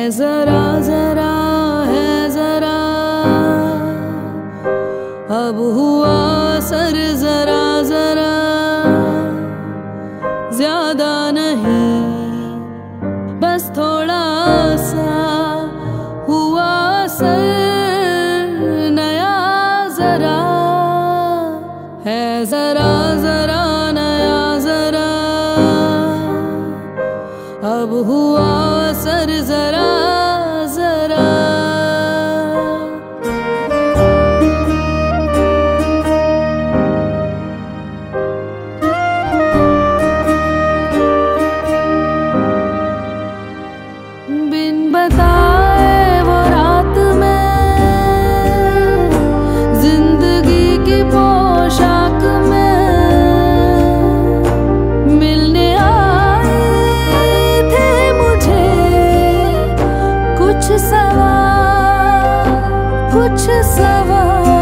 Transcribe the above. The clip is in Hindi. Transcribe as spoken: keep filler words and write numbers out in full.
जरा जरा है जरा, अब हुआ असर जरा जरा, ज्यादा नहीं बस थोड़ा सा हुआ असर, नया जरा है जरा जरा नया जरा, अब हुआ असर जरा जरा। बिन बताए वो रात में जिंदगी की पोशाक में मिलने आए थे मुझे कुछ सवाल कुछ सवाल।